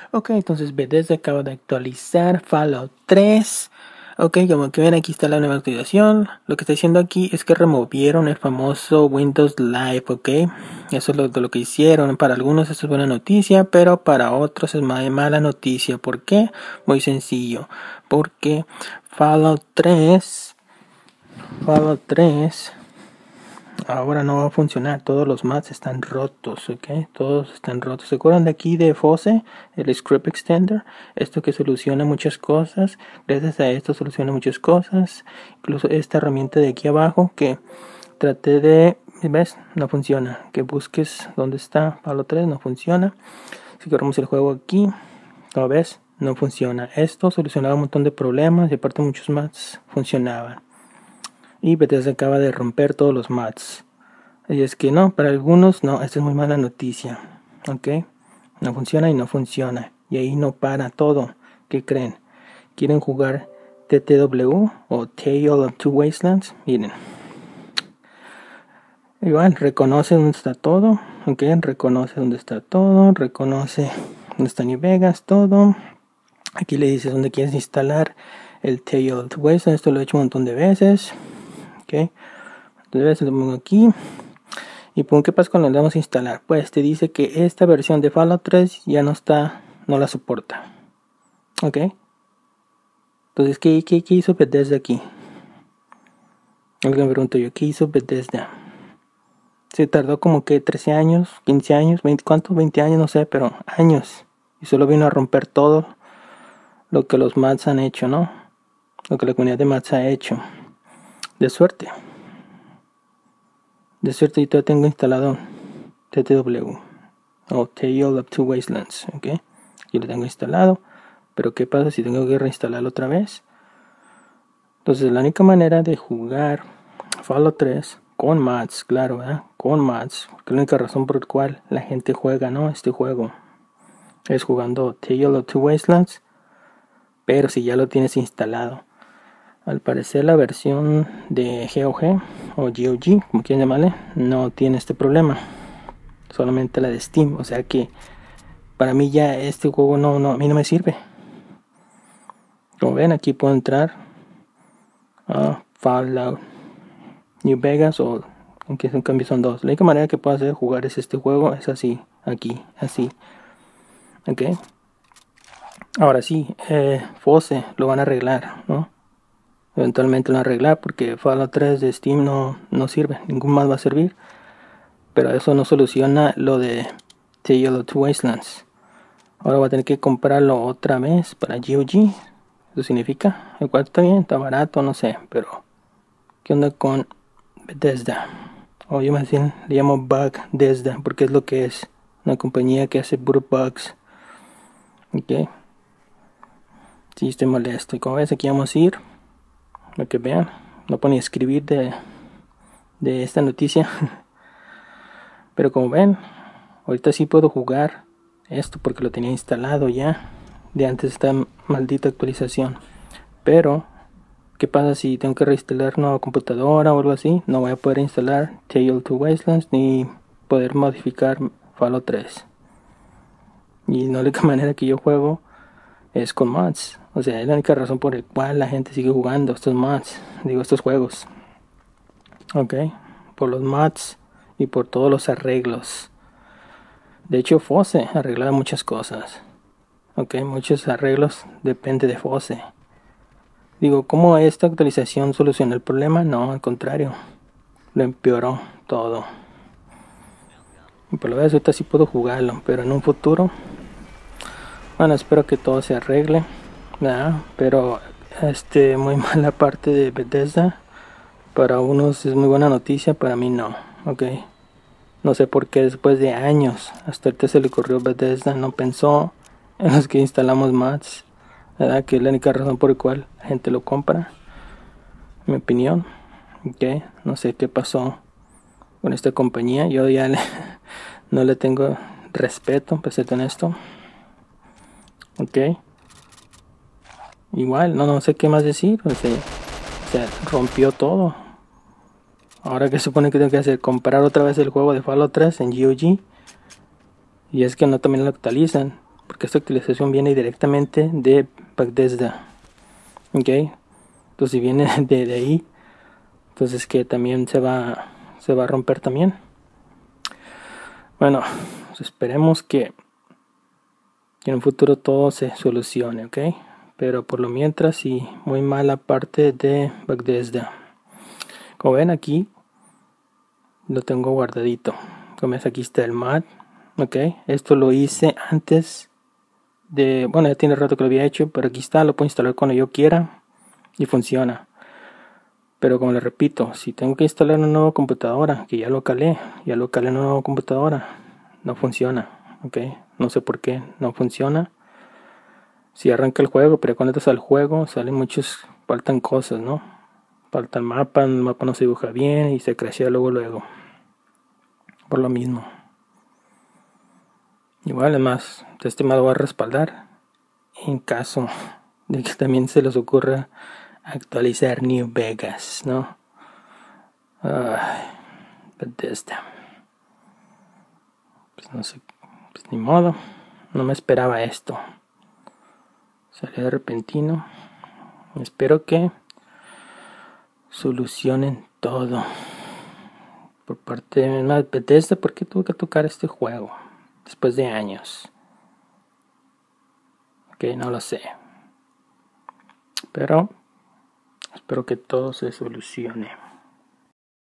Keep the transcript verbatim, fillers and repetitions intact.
Ok, entonces Bethesda acaba de actualizar Fallout tres. Ok, como que ven, aquí está la nueva actualización. Lo que está diciendo aquí es que removieron el famoso Windows Live, ok. Eso es lo, de lo que hicieron. Para algunos esto es buena noticia, pero para otros es mala noticia. ¿Por qué? Muy sencillo. Porque Fallout tres... Fallout tres... ahora no va a funcionar, todos los mods están rotos, ok, todos están rotos. ¿Se acuerdan de aquí de F O S E, el Script Extender? Esto que soluciona muchas cosas, gracias a esto soluciona muchas cosas. Incluso esta herramienta de aquí abajo que traté de, ¿ves? No funciona, que busques dónde está Fallout tres, no funciona. Si corremos el juego aquí, como ves, no funciona. Esto solucionaba un montón de problemas y aparte muchos mods funcionaban. Y Bethesda acaba de romper todos los mods. Y es que no, para algunos no, esta es muy mala noticia. Ok, no funciona y no funciona. Y ahí no para todo. ¿Qué creen? ¿Quieren jugar T T W o Tale of Two Wastelands? Miren. Igual, reconoce dónde está todo. Ok, reconoce dónde está todo. Reconoce dónde está New Vegas, todo. Aquí le dices dónde quieres instalar el Tale of Two Wastelands. Esto lo he hecho un montón de veces. Ok, entonces lo pongo aquí. Y pum, ¿qué pasa cuando le damos a instalar? Pues te dice que esta versión de Fallout tres ya no está, no la soporta. Ok. Entonces, ¿qué, qué, qué hizo Bethesda aquí? Alguien me preguntó yo, ¿qué hizo Bethesda? Se tardó como que trece años, quince años, veinte, ¿cuánto? veinte años, no sé, pero años. Y solo vino a romper todo lo que los mods han hecho, ¿no? Lo que la comunidad de mods ha hecho. De suerte. De suerte yo todavía tengo instalado T T W o Tale of Two Wastelands, ok. Yo lo tengo instalado, pero ¿qué pasa si tengo que reinstalarlo otra vez? Entonces la única manera de jugar Fallout tres con mods, claro, ¿verdad? Con mods, porque la única razón por la cual la gente juega, ¿no? Este juego es jugando Tale of Two Wastelands, pero si ya lo tienes instalado. Al parecer la versión de G O G o G O G, como quieran llamarle, no tiene este problema. Solamente la de Steam, o sea que para mí ya este juego no, no, a mí no me sirve. Como ven, aquí puedo entrar a Fallout New Vegas, o aunque en cambio son dos. La única manera que puedo hacer jugar es este juego, es así, aquí, así. Ok. Ahora sí, eh, F O S E lo van a arreglar, ¿no? Eventualmente lo van a arreglar porque Fallout tres de Steam no, no sirve, ningún más va a servir. Pero eso no soluciona lo de Tale of Two Wastelands. Ahora voy a tener que comprarlo otra vez para G O G. Eso significa, el cual está bien, está barato, no sé, pero ¿qué onda con Bethesda? O yo más bien le llamo Bugdesda porque es lo que es, una compañía que hace puro bugs. Ok. Sí, estoy molesto. Y como ves, aquí vamos a ir, para que vean, no puedo ni escribir de, de esta noticia. Pero como ven, ahorita sí puedo jugar esto porque lo tenía instalado ya de antes de esta maldita actualización. Pero ¿qué pasa si tengo que reinstalar una computadora o algo así? No voy a poder instalar Tale of Two Wastelands ni poder modificar Fallout tres. Y la única manera que yo juego es con mods. O sea, es la única razón por la cual la gente sigue jugando estos mods, digo, estos juegos. Ok, por los mods y por todos los arreglos. De hecho, F O S E arreglaba muchas cosas. Ok, muchos arreglos depende de F O S E. Digo, ¿cómo esta actualización soluciona el problema? No, al contrario, lo empeoró todo. Y por lo menos ahorita sí puedo jugarlo, pero en un futuro, bueno, espero que todo se arregle, ¿verdad? Pero este, muy mala parte de Bethesda. Para unos es muy buena noticia, para mí no, ok. No sé por qué después de años, hasta ahorita se le ocurrió Bethesda, no pensó en los que instalamos mods, ¿verdad? Que es la única razón por la cual la gente lo compra, en mi opinión. Ok, no sé qué pasó con esta compañía, yo ya le, no le tengo respeto, para ser honesto. Ok, igual, no, no sé qué más decir, o sea, o sea, rompió todo. Ahora que supone que tengo que hacer, comprar otra vez el juego de Fallout tres en G O G. Y es que no también lo actualizan. porque esta actualización viene directamente de Bethesda. Ok, entonces si viene de, de ahí, entonces que también se va, se va a romper también. Bueno, pues esperemos que, que en un futuro todo se solucione, ok. Pero por lo mientras sí, muy mala parte de Bethesda. Como ven aquí, lo tengo guardadito. Como ves, aquí está el mod, ok. Esto lo hice antes de, bueno, ya tiene rato que lo había hecho, pero aquí está, lo puedo instalar cuando yo quiera y funciona. Pero como les repito, si tengo que instalar una nueva computadora, que ya lo calé, ya lo calé en una nueva computadora, no funciona, ok. No sé por qué no funciona. Si arranca el juego, pero cuando entras al juego, salen muchos, faltan cosas, ¿no? Falta el mapa, el mapa no se dibuja bien y se crashea luego luego. Por lo mismo. Igual, además, este me lo va a respaldar en caso de que también se les ocurra actualizar New Vegas, ¿no? Ay, Bethesda. Pues no sé, pues ni modo. No me esperaba esto. Salió de repentino. Espero que solucionen todo. Por parte de Bethesda, ¿por qué tuve que tocar este juego? Después de años. Ok, no lo sé. Pero espero que todo se solucione.